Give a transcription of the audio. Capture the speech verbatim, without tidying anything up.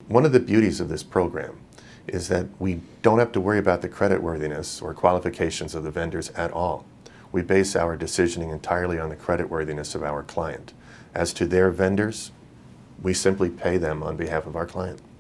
One of the beauties of this program is that we don't have to worry about the creditworthiness or qualifications of the vendors at all. We base our decisioning entirely on the creditworthiness of our client. As to their vendors, we simply pay them on behalf of our client.